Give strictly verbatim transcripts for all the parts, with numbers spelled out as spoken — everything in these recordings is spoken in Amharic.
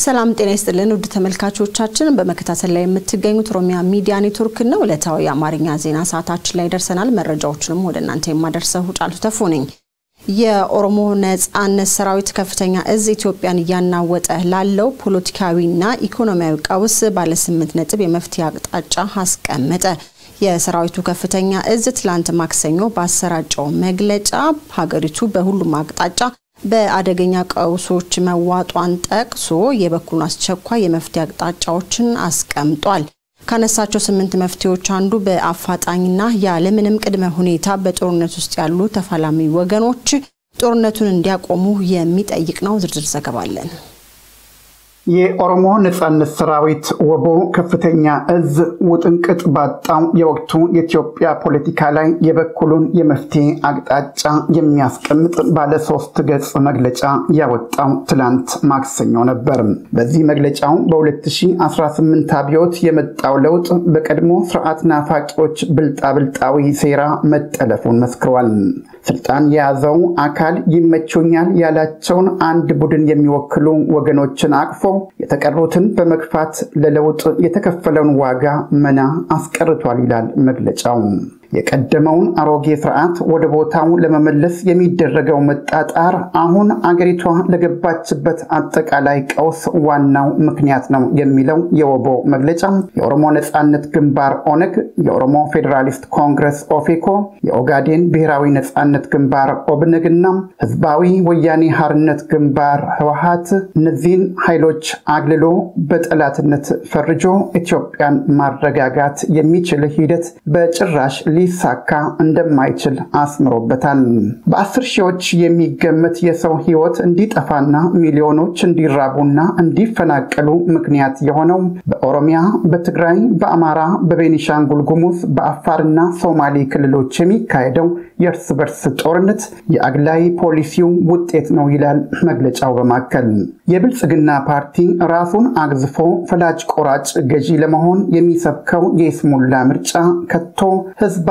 ሰላም ጤና ይስጥልን ውድ ተመልካቾቻችን በመከታተል ላይ የምትገኙት ኦሮሚያ ሚዲያ ኔትወርክ ነው። ዕለታዊ የአማርኛ ዜና ሰዓታችን ላይ ደርሰናል። መረጃዎችንም ወደ እናንተ የማደርሰው ጫልቱ ተፉ ነኝ። የኦሮሞ ነጻነት ሰራዊት ከፍተኛ እዝ ኢትዮጵያን ያናወጠ ላለው ፖለቲካዊና ኢኮኖሚያዊ ቀውስ ባለ ስምንት ነጥብ የመፍትሄ አቅጣጫ አስቀመጠ። የሰራዊቱ ከፍተኛ እዝ ትላንት ማክሰኞ ባሰራጨው መግለጫ ሀገሪቱ በሁሉም አቅጣጫ በአደገኛ ቀውሶች መዋጧን ጠቅሶ የበኩሉን አስቸኳይ የመፍትሄ አቅጣጫዎችን አስቀምጧል። ካነሳቸው ስምንት መፍትሄዎች አንዱ በአፋጣኝና ያለምንም ቅድመ ሁኔታ በጦርነት ውስጥ ያሉ ተፋላሚ ወገኖች ጦርነቱን እንዲያቆሙ የሚጠይቅ ነው። ዝርዝር ዘገባ አለን። የኦሮሞ ነጻነት ሰራዊት ወቦ ከፍተኛ እዝ ውጥንቅጥ ባጣው የወቅቱ የኢትዮጵያ ፖለቲካ ላይ የበኩሉን የመፍትሄ አቅጣጫ የሚያስቀምጥ ባለ ሶስት ገጽ መግለጫ ያወጣው ትላንት ማክሰኞ ነበር። በዚህ መግለጫው በ2018 አብዮት የመጣው ለውጥ በቀድሞ ስርዓት ናፋቂዎች ብልጣብልጣዊ ሴራ መጠለፉን መስክሯል። ስልጣን የያዘው አካል ይመቹኛል ያላቸውን አንድ ቡድን የሚወክሉ ወገኖችን አቅፎ የተቀሩትን በመግፋት ለለውጥ የተከፈለውን ዋጋ መና አስቀርቷል ይላል መግለጫው። የቀደመውን አሮጌ ስርዓት ወደ ቦታው ለመመለስ የሚደረገው መጣጣር አሁን አገሪቷ ለገባችበት አጠቃላይ ቀውስ ዋናው ምክንያት ነው የሚለው የወቦ መግለጫ የኦሮሞ ነጻነት ግንባር ኦነግ፣ የኦሮሞ ፌዴራሊስት ኮንግረስ ኦፌኮ፣ የኦጋዴን ብሔራዊ ነጻነት ግንባር ኦብነግና ህዝባዊ ወያኔ ሓርነት ግንባር ህወሓት እነዚህን ኃይሎች አግልሎ በጠላትነት ፈርጆ ኢትዮጵያን ማረጋጋት የሚችል ሂደት በጭራሽ ሊሳካ እንደማይችል አስምሮበታል። በአስር ሺዎች የሚገመት የሰው ህይወት እንዲጠፋና ሚሊዮኖች እንዲራቡና እንዲፈናቀሉ ምክንያት የሆነው በኦሮሚያ፣ በትግራይ፣ በአማራ፣ በቤኒሻንጉል ጉሙዝ፣ በአፋርና ሶማሌ ክልሎች የሚካሄደው የእርስ በርስ ጦርነት የአግላይ ፖሊሲው ውጤት ነው ይላል መግለጫው በማከል። የብልጽግና ፓርቲ ራሱን አግዝፎ ፈላጭ ቆራጭ ገዢ ለመሆን የሚሰብከው የስሙላ ምርጫ ከቶ ህዝባዊና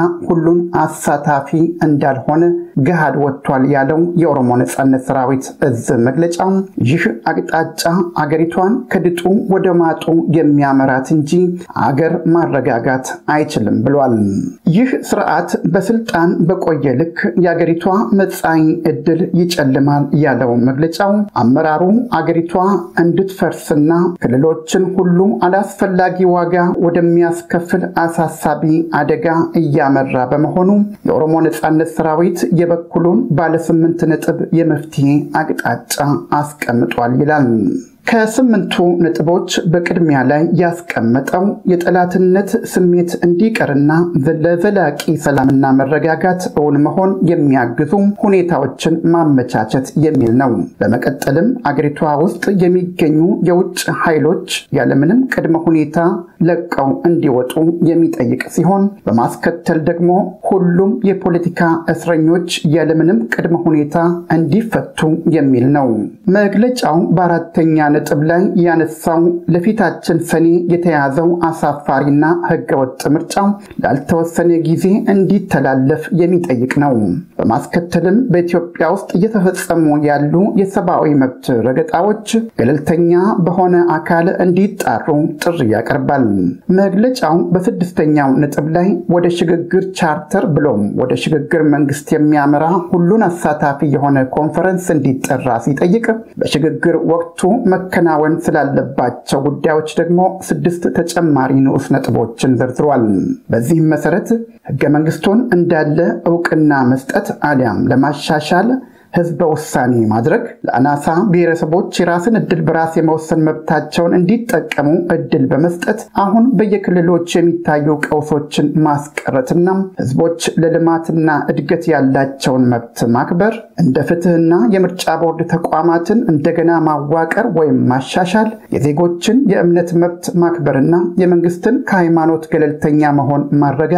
ሁሉን አሳታፊ እንዳልሆነ ገሃድ ወጥቷል ያለው የኦሮሞ ነጻነት ሰራዊት እዝ መግለጫው ይህ አቅጣጫ አገሪቷን ከድጡ ወደ ማጡ የሚያመራት እንጂ አገር ማረጋጋት አይችልም ብሏል። ይህ ስርዓት በስልጣን በቆየ ልክ የአገሪቷ መጻኢ ዕድል ይጨልማል ያለው መግለጫው አመራሩ አገሪቷ እንድትፈርስና ክልሎችን ሁሉ አላስፈላጊ ዋጋ ወደሚያስከፍል አሳሳቢ አደጋ እያመራ በመሆኑ የኦሮሞ ነጻነት ሰራዊት የበኩሉን ባለ ስምንት ነጥብ የመፍትሄ አቅጣጫ አስቀምጧል ይላል። ከስምንቱ ነጥቦች በቅድሚያ ላይ ያስቀመጠው የጠላትነት ስሜት እንዲቀርና ለዘላቂ ሰላምና መረጋጋት እውን መሆን የሚያግዙ ሁኔታዎችን ማመቻቸት የሚል ነው። በመቀጠልም አገሪቷ ውስጥ የሚገኙ የውጭ ኃይሎች ያለምንም ቅድመ ሁኔታ ለቀው እንዲወጡ የሚጠይቅ ሲሆን በማስከተል ደግሞ ሁሉም የፖለቲካ እስረኞች ያለምንም ቅድመ ሁኔታ እንዲፈቱ የሚል ነው። መግለጫው በአራተኛ ነጥብ ላይ ያነሳው ለፊታችን ሰኔ የተያዘው አሳፋሪና ህገወጥ ምርጫው ላልተወሰነ ጊዜ እንዲተላለፍ የሚጠይቅ ነው። በማስከተልም በኢትዮጵያ ውስጥ እየተፈጸሙ ያሉ የሰብአዊ መብት ረገጣዎች ገለልተኛ በሆነ አካል እንዲጣሩ ጥሪ ያቀርባል። መግለጫው በስድስተኛው ነጥብ ላይ ወደ ሽግግር ቻርተር ብሎም ወደ ሽግግር መንግስት የሚያመራ ሁሉን አሳታፊ የሆነ ኮንፈረንስ እንዲጠራ ሲጠይቅ በሽግግር ወቅቱ መከናወን ስላለባቸው ጉዳዮች ደግሞ ስድስት ተጨማሪ ንዑስ ነጥቦችን ዘርዝሯል። በዚህም መሰረት ህገ መንግስቱን እንዳለ ዕውቅና መስጠት አሊያም ለማሻሻል ህዝበ ውሳኔ ማድረግ፣ ለአናሳ ብሔረሰቦች የራስን እድል በራስ የመወሰን መብታቸውን እንዲጠቀሙ እድል በመስጠት አሁን በየክልሎች የሚታዩ ቀውሶችን ማስቀረትና ህዝቦች ለልማትና እድገት ያላቸውን መብት ማክበር፣ እንደ ፍትህና የምርጫ ቦርድ ተቋማትን እንደገና ማዋቀር ወይም ማሻሻል፣ የዜጎችን የእምነት መብት ማክበርና የመንግስትን ከሃይማኖት ገለልተኛ መሆን ማረጋገጥ፣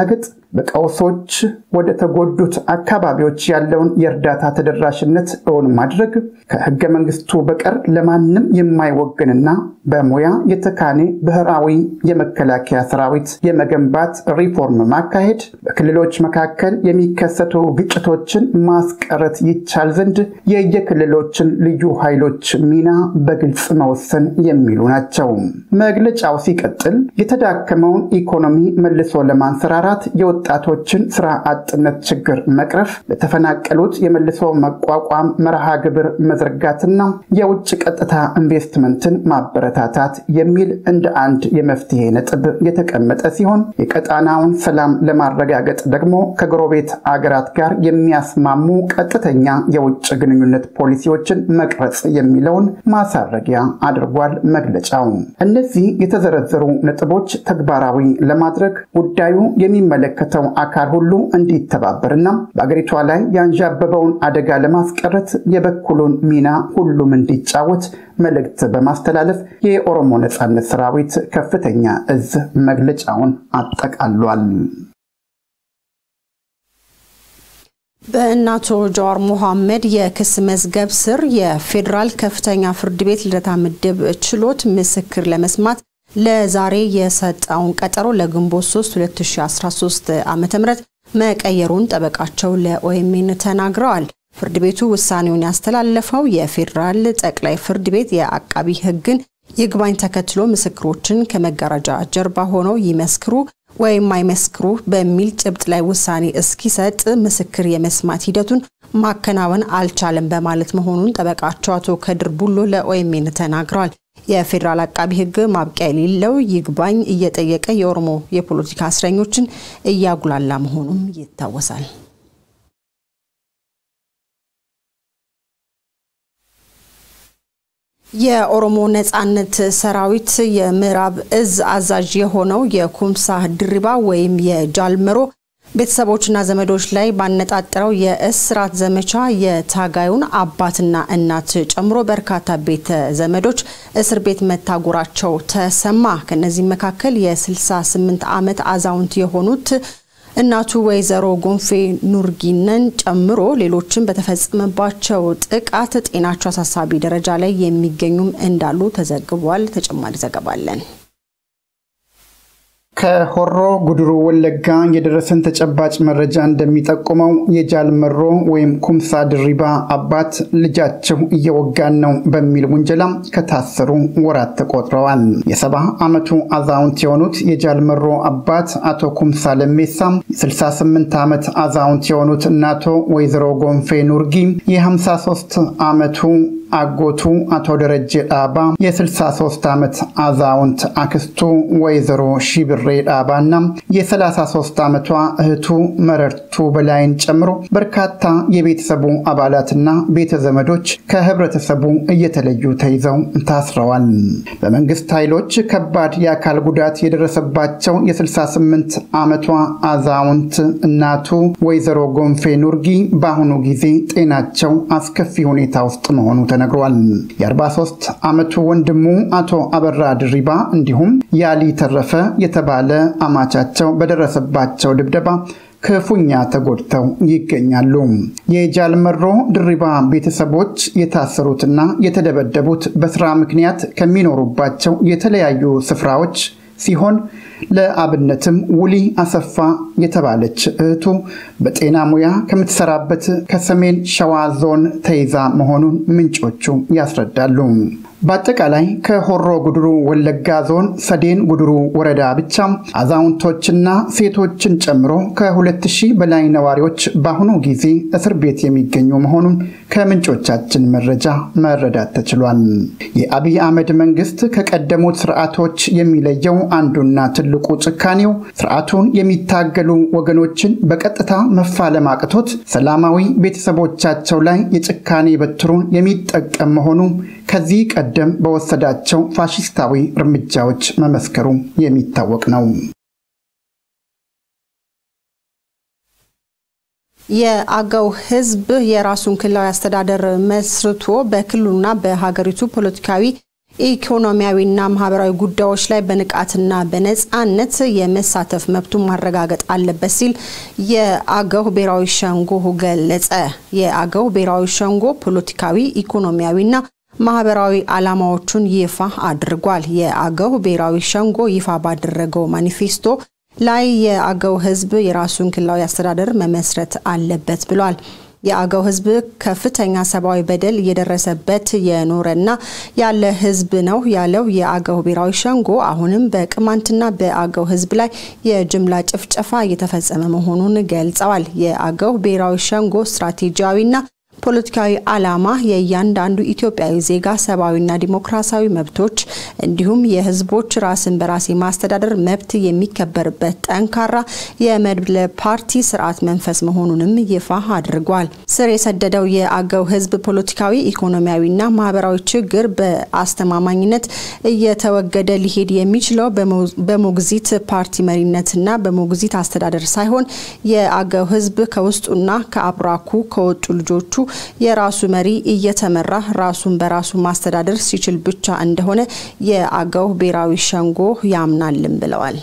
በቀውሶች ወደ ተጎዱት አካባቢዎች ያለውን የእርዳታ ተደራሽነት እውን ማድረግ ከህገ መንግስቱ በቀር ለማንም የማይወገንና በሙያ የተካነ ብሔራዊ የመከላከያ ሰራዊት የመገንባት ሪፎርም ማካሄድ በክልሎች መካከል የሚከሰቱ ግጭቶችን ማስቀረት ይቻል ዘንድ የየክልሎችን ልዩ ኃይሎች ሚና በግልጽ መወሰን የሚሉ ናቸው። መግለጫው ሲቀጥል የተዳከመውን ኢኮኖሚ መልሶ ለማንሰራራት የወጣቶችን ስራ አጥነት ችግር መቅረፍ፣ ለተፈናቀሉት የመልሶ መቋቋም መርሃ ግብር መዘርጋትና የውጭ ቀጥታ ኢንቨስትመንትን ማበረታታት የሚል እንደ አንድ የመፍትሄ ነጥብ የተቀመጠ ሲሆን የቀጣናውን ሰላም ለማረጋገጥ ደግሞ ከጎረቤት አገራት ጋር የሚያስማሙ ቀጥተኛ የውጭ ግንኙነት ፖሊሲዎችን መቅረጽ የሚለውን ማሳረጊያ አድርጓል መግለጫው። እነዚህ የተዘረዘሩ ነጥቦች ተግባራዊ ለማድረግ ጉዳዩ የሚመለከተው አካል ሁሉ እንዲተባበርና በአገሪቷ ላይ ያንዣበበውን አደጋ ለማስቀረት የበኩሉን ሚና ሁሉም እንዲጫወት መልእክት በማስተላለፍ የኦሮሞ ነጻነት ሰራዊት ከፍተኛ እዝ መግለጫውን አጠቃሏል። በእናቶ ጃዋር ሞሀመድ የክስ መዝገብ ስር የፌደራል ከፍተኛ ፍርድ ቤት ልደታ ምድብ ችሎት ምስክር ለመስማት ለዛሬ የሰጠውን ቀጠሮ ለግንቦት ሶስት ሁለት ሺህ አስራ ሶስት ዓመተ ምህረት መቀየሩን ጠበቃቸው ለኦኤምኤን ተናግረዋል። ፍርድ ቤቱ ውሳኔውን ያስተላለፈው የፌደራል ጠቅላይ ፍርድ ቤት የአቃቢ ህግን ይግባኝ ተከትሎ ምስክሮችን ከመጋረጃ ጀርባ ሆነው ይመስክሩ ወይም አይመስክሩ በሚል ጭብጥ ላይ ውሳኔ እስኪሰጥ ምስክር የመስማት ሂደቱን ማከናወን አልቻለም በማለት መሆኑን ጠበቃቸው አቶ ከድር ቡሎ ለኦኤምኤን ተናግረዋል። የፌደራል አቃቢ ህግ ማብቂያ የሌለው ይግባኝ እየጠየቀ የኦሮሞ የፖለቲካ እስረኞችን እያጉላላ መሆኑን ይታወሳል። የኦሮሞ ነጻነት ሰራዊት የምዕራብ እዝ አዛዥ የሆነው የኩምሳ ድሪባ ወይም የጃልመሮ ቤተሰቦችና ዘመዶች ላይ ባነጣጠረው የእስራት ዘመቻ የታጋዩን አባትና እናት ጨምሮ በርካታ ቤተ ዘመዶች እስር ቤት መታጎራቸው ተሰማ። ከነዚህ መካከል የ68 ዓመት አዛውንት የሆኑት እናቱ ወይዘሮ ጎንፌ ኑርጊነን ጨምሮ ሌሎችም በተፈጸመባቸው ጥቃት ጤናቸው አሳሳቢ ደረጃ ላይ የሚገኙም እንዳሉ ተዘግቧል። ተጨማሪ ዘገባ አለን። ከሆሮ ጉድሩ ወለጋ የደረሰን ተጨባጭ መረጃ እንደሚጠቁመው የጃልመሮ ወይም ኩምሳ ድሪባ አባት ልጃቸው እየወጋን ነው በሚል ወንጀላ ከታሰሩ ወራት ተቆጥረዋል። የሰባ ዓመቱ አዛውንት የሆኑት የጃልመሮ አባት አቶ ኩምሳ ለሜሳ፣ የ68 ዓመት አዛውንት የሆኑት እናቶ ወይዘሮ ጎንፌ ኑርጊ፣ የ53 ዓመቱ አጎቱ አቶ ደረጀ ዳባ፣ የ63 ዓመት አዛውንት አክስቱ ወይዘሮ ሺብሬ ዳባና የ33 ዓመቷ እህቱ መረርቱ በላይን ጨምሮ በርካታ የቤተሰቡ አባላትና ቤተዘመዶች ከህብረተሰቡ እየተለዩ ተይዘው ታስረዋል። በመንግስት ኃይሎች ከባድ የአካል ጉዳት የደረሰባቸው የ68 ዓመቷ አዛውንት እናቱ ወይዘሮ ጎንፌ ኑርጊ በአሁኑ ጊዜ ጤናቸው አስከፊ ሁኔታ ውስጥ መሆኑ ተነግሯል። የ43 ዓመቱ ወንድሙ አቶ አበራ ድሪባ እንዲሁም ያሊ ተረፈ የተባለ አማቻቸው በደረሰባቸው ድብደባ ክፉኛ ተጎድተው ይገኛሉ። የጃልመሮ ድሪባ ቤተሰቦች የታሰሩትና የተደበደቡት በስራ ምክንያት ከሚኖሩባቸው የተለያዩ ስፍራዎች ሲሆን ለአብነትም ውሊ አሰፋ የተባለች እህቱ በጤና ሙያ ከምትሰራበት ከሰሜን ሸዋ ዞን ተይዛ መሆኑን ምንጮቹ ያስረዳሉ። በአጠቃላይ ከሆሮ ጉድሩ ወለጋ ዞን ሰዴን ጉድሩ ወረዳ ብቻ አዛውንቶችና ሴቶችን ጨምሮ ከሁለት ሺህ በላይ ነዋሪዎች በአሁኑ ጊዜ እስር ቤት የሚገኙ መሆኑን ከምንጮቻችን መረጃ መረዳት ተችሏል። የአብይ አህመድ መንግስት ከቀደሙት ስርዓቶች የሚለየው አንዱና ትልቁ ጭካኔው ስርዓቱን የሚታገሉ ወገኖችን በቀጥታ መፋለም አቅቶት ሰላማዊ ቤተሰቦቻቸው ላይ የጭካኔ በትሩን የሚጠቀም መሆኑ ከዚህ ቀደም በወሰዳቸው ፋሺስታዊ እርምጃዎች መመስከሩ የሚታወቅ ነው። የአገው ህዝብ የራሱን ክልላዊ አስተዳደር መስርቶ በክልሉና በሀገሪቱ ፖለቲካዊ ኢኮኖሚያዊና ማህበራዊ ጉዳዮች ላይ በንቃትና በነጻነት የመሳተፍ መብቱን ማረጋገጥ አለበት ሲል የአገው ብሔራዊ ሸንጎ ገለጸ። የአገው ብሔራዊ ሸንጎ ፖለቲካዊ ኢኮኖሚያዊና ማህበራዊ ዓላማዎቹን ይፋ አድርጓል። የአገው ብሔራዊ ሸንጎ ይፋ ባደረገው ማኒፌስቶ ላይ የአገው ህዝብ የራሱን ክልላዊ አስተዳደር መመስረት አለበት ብሏል። የአገው ህዝብ ከፍተኛ ሰብአዊ በደል እየደረሰበት የኖረና ያለ ህዝብ ነው ያለው የአገው ብሔራዊ ሸንጎ አሁንም በቅማንትና በአገው ህዝብ ላይ የጅምላ ጭፍጨፋ እየተፈጸመ መሆኑን ገልጸዋል። የአገው ብሔራዊ ሸንጎ ስትራቴጂያዊና ፖለቲካዊ ዓላማ የእያንዳንዱ ኢትዮጵያዊ ዜጋ ሰብአዊና ዲሞክራሲያዊ መብቶች እንዲሁም የህዝቦች ራስን በራስ ማስተዳደር መብት የሚከበርበት ጠንካራ የመድብለ ፓርቲ ስርዓት መንፈስ መሆኑንም ይፋ አድርጓል። ስር የሰደደው የአገው ህዝብ ፖለቲካዊ ኢኮኖሚያዊና ማህበራዊ ችግር በአስተማማኝነት እየተወገደ ሊሄድ የሚችለው በሞግዚት ፓርቲ መሪነትና በሞግዚት አስተዳደር ሳይሆን የአገው ህዝብ ከውስጡና ከአብራኩ ከወጡ ልጆቹ የራሱ መሪ እየተመራ ራሱን በራሱ ማስተዳደር ሲችል ብቻ እንደሆነ የአገው ብሔራዊ ሸንጎ ያምናልም ብለዋል።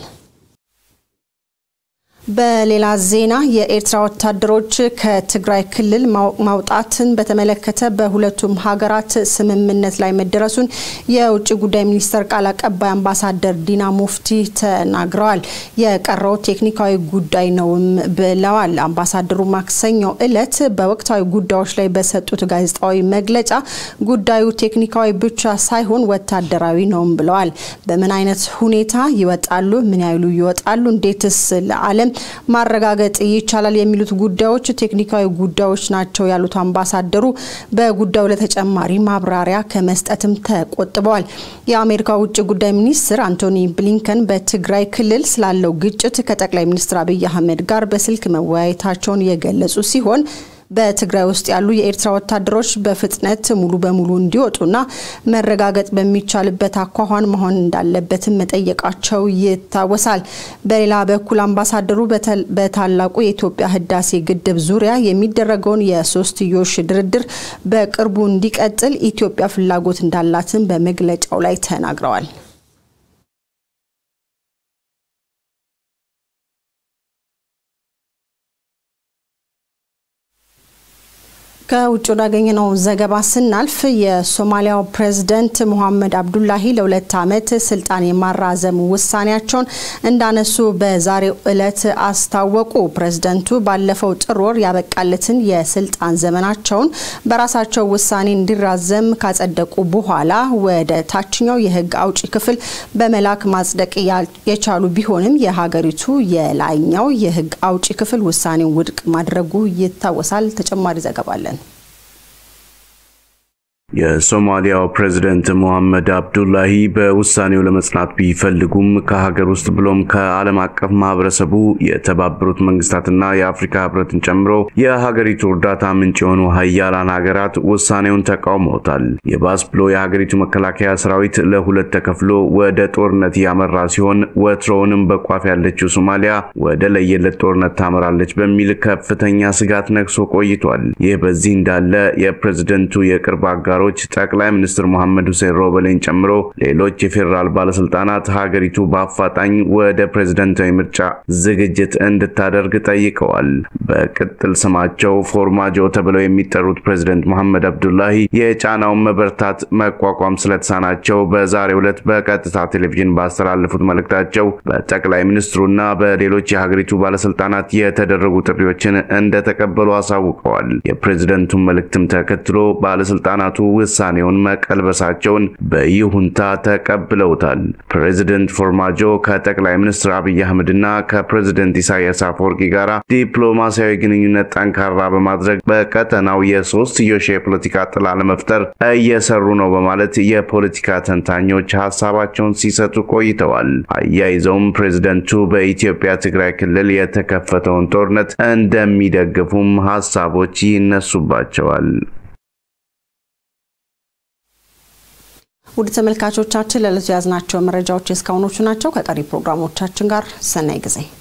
በሌላ ዜና የኤርትራ ወታደሮች ከትግራይ ክልል ማውጣትን በተመለከተ በሁለቱም ሀገራት ስምምነት ላይ መደረሱን የውጭ ጉዳይ ሚኒስትር ቃል አቀባይ አምባሳደር ዲና ሙፍቲ ተናግረዋል። የቀረው ቴክኒካዊ ጉዳይ ነው ብለዋል። አምባሳደሩ ማክሰኞ ዕለት በወቅታዊ ጉዳዮች ላይ በሰጡት ጋዜጣዊ መግለጫ ጉዳዩ ቴክኒካዊ ብቻ ሳይሆን ወታደራዊ ነው ብለዋል። በምን አይነት ሁኔታ ይወጣሉ፣ ምን ያይሉ ይወጣሉ፣ እንዴትስ ለዓለም ማረጋገጥ ይቻላል የሚሉት ጉዳዮች ቴክኒካዊ ጉዳዮች ናቸው ያሉት አምባሳደሩ በጉዳዩ ለተጨማሪ ማብራሪያ ከመስጠትም ተቆጥበዋል። የአሜሪካ ውጭ ጉዳይ ሚኒስትር አንቶኒ ብሊንከን በትግራይ ክልል ስላለው ግጭት ከጠቅላይ ሚኒስትር አብይ አህመድ ጋር በስልክ መወያየታቸውን የገለጹ ሲሆን በትግራይ ውስጥ ያሉ የኤርትራ ወታደሮች በፍጥነት ሙሉ በሙሉ እንዲወጡና መረጋገጥ በሚቻልበት አኳኋን መሆን እንዳለበት መጠየቃቸው ይታወሳል። በሌላ በኩል አምባሳደሩ በታላቁ የኢትዮጵያ ህዳሴ ግድብ ዙሪያ የሚደረገውን የሶስትዮሽ ድርድር በቅርቡ እንዲቀጥል ኢትዮጵያ ፍላጎት እንዳላትን በመግለጫው ላይ ተናግረዋል። ከውጭ ወዳገኘነው ዘገባ ስናልፍ የሶማሊያው ፕሬዚዳንት ሞሀመድ አብዱላሂ ለሁለት ዓመት ስልጣን የማራዘም ውሳኔያቸውን እንዳነሱ በዛሬው ዕለት አስታወቁ። ፕሬዚዳንቱ ባለፈው ጥር ወር ያበቃለትን የስልጣን ዘመናቸውን በራሳቸው ውሳኔ እንዲራዘም ካጸደቁ በኋላ ወደ ታችኛው የህግ አውጪ ክፍል በመላክ ማጽደቅ የቻሉ ቢሆንም የሀገሪቱ የላይኛው የህግ አውጪ ክፍል ውሳኔውን ውድቅ ማድረጉ ይታወሳል። ተጨማሪ ዘገባ አለን። የሶማሊያው ፕሬዚዳንት ሞሀመድ አብዱላሂ በውሳኔው ለመጽናት ቢፈልጉም ከሀገር ውስጥ ብሎም ከዓለም አቀፍ ማህበረሰቡ የተባበሩት መንግስታትና የአፍሪካ ህብረትን ጨምሮ የሀገሪቱ እርዳታ ምንጭ የሆኑ ሀያላን ሀገራት ውሳኔውን ተቃውመውታል። የባስ ብሎ የሀገሪቱ መከላከያ ሰራዊት ለሁለት ተከፍሎ ወደ ጦርነት ያመራ ሲሆን ወትሮውንም በቋፍ ያለችው ሶማሊያ ወደ ለየለት ጦርነት ታመራለች በሚል ከፍተኛ ስጋት ነግሶ ቆይቷል። ይህ በዚህ እንዳለ የፕሬዝዳንቱ የቅርብ አጋሮች ጠቅላይ ሚኒስትር መሐመድ ሁሴን ሮበሌን ጨምሮ ሌሎች የፌደራል ባለስልጣናት ሀገሪቱ በአፋጣኝ ወደ ፕሬዝዳንታዊ ምርጫ ዝግጅት እንድታደርግ ጠይቀዋል። በቅጥል ስማቸው ፎርማጆ ተብለው የሚጠሩት ፕሬዝዳንት መሐመድ አብዱላሂ የጫናውን መበርታት መቋቋም ስለተሳናቸው በዛሬው ዕለት በቀጥታ ቴሌቪዥን ባስተላለፉት መልእክታቸው በጠቅላይ ሚኒስትሩና በሌሎች የሀገሪቱ ባለስልጣናት የተደረጉ ጥሪዎችን እንደተቀበሉ አሳውቀዋል። የፕሬዝዳንቱን መልእክትም ተከትሎ ባለስልጣናቱ ውሳኔውን መቀልበሳቸውን በይሁንታ ተቀብለውታል። ፕሬዝዳንት ፎርማጆ ከጠቅላይ ሚኒስትር አብይ አህመድና ከፕሬዝዳንት ኢሳያስ አፈወርቂ ጋር ዲፕሎማሲያዊ ግንኙነት ጠንካራ በማድረግ በቀጠናው የሶስትዮሽ የፖለቲካ ጥላ ለመፍጠር እየሰሩ ነው በማለት የፖለቲካ ተንታኞች ሐሳባቸውን ሲሰጡ ቆይተዋል። አያይዘውም ፕሬዝዳንቱ በኢትዮጵያ ትግራይ ክልል የተከፈተውን ጦርነት እንደሚደግፉም ሐሳቦች ይነሱባቸዋል። ውድ ተመልካቾቻችን ለለቱ ያዝናቸው መረጃዎች እስካሁኖቹ ናቸው። ከቀሪ ፕሮግራሞቻችን ጋር ሰናይ ጊዜ